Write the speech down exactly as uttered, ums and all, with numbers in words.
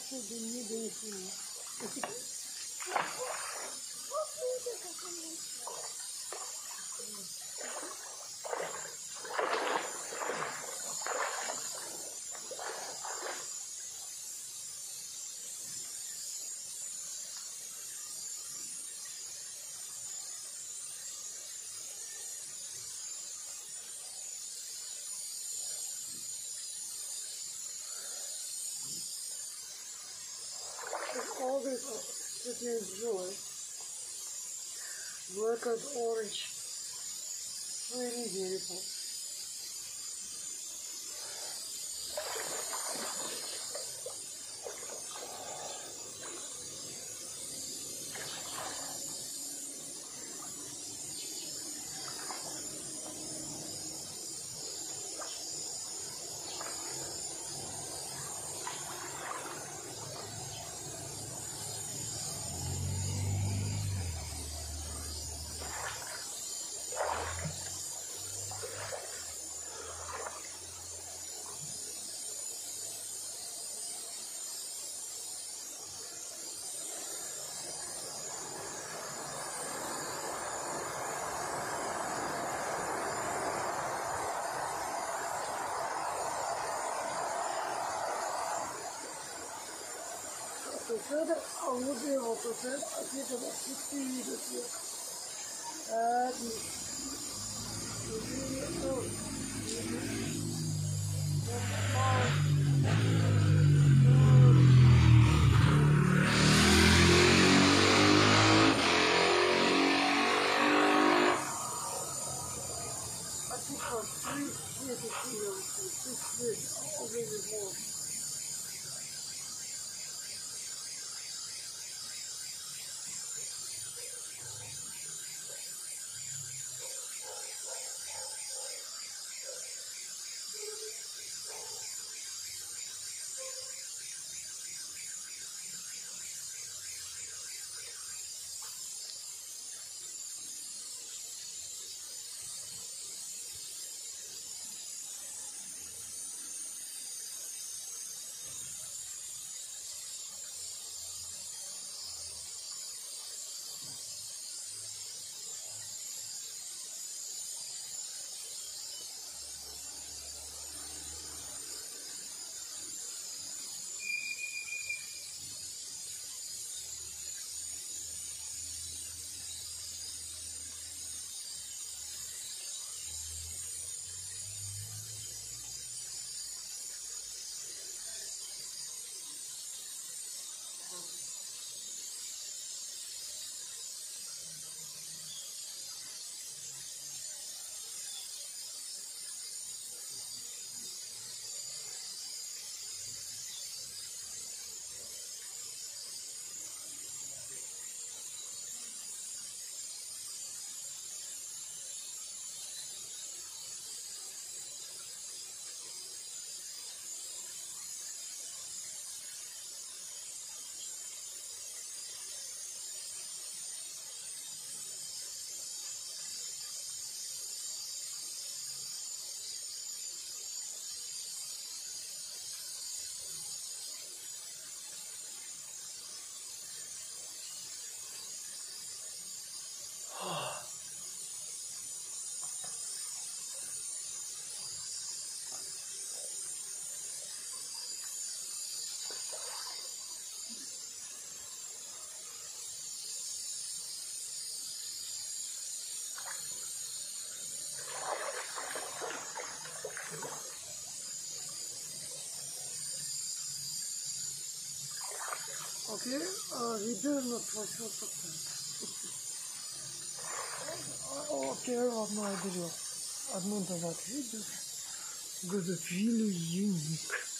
чтобы не донесли. All this this is joy. Black and orange. Really beautiful. So that I will be able to say, I think about sixty this year. And I think for three years this year, six years, I'll give it more. Okay, uh, he does not for sure. Okay, одно видео, одно давать видео, because it's really unique.